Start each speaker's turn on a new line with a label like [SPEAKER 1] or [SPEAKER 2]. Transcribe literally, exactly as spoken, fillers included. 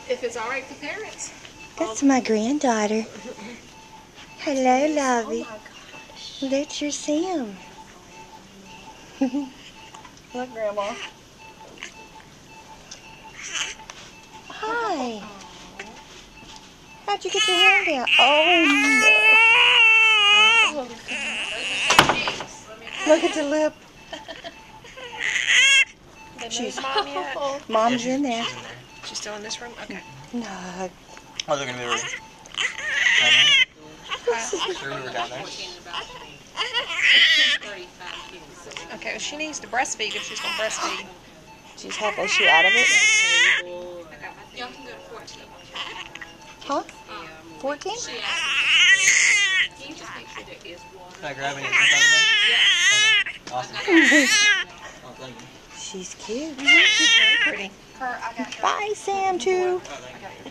[SPEAKER 1] If it's all right with the parents.
[SPEAKER 2] That's my granddaughter. Hello, Lovey.
[SPEAKER 1] Oh my gosh.
[SPEAKER 2] That's your Sam.
[SPEAKER 1] Look, Grandma.
[SPEAKER 2] Hi. How'd you get your hand out? Oh, no. Look at the lip.
[SPEAKER 1] She's mom yet?
[SPEAKER 2] Mom's in there.
[SPEAKER 1] She's still in this room? Okay.
[SPEAKER 2] No.
[SPEAKER 3] Oh, they're going to be ready. Sure, we were down there.
[SPEAKER 1] Okay, well, she needs to breastfeed if she's going to breastfeed.
[SPEAKER 2] She's halfway she out of it.
[SPEAKER 4] Y'all can go to fourteen.
[SPEAKER 2] Huh? fourteen?
[SPEAKER 4] Can you just make sure there is one?
[SPEAKER 3] Can I grab any out of there?
[SPEAKER 4] Yeah.
[SPEAKER 3] Awesome. Oh, thank you.
[SPEAKER 2] She's cute.
[SPEAKER 1] She's very pretty.
[SPEAKER 4] Her, I got her.
[SPEAKER 2] Bye, Sam, too.
[SPEAKER 3] Oh, thank you.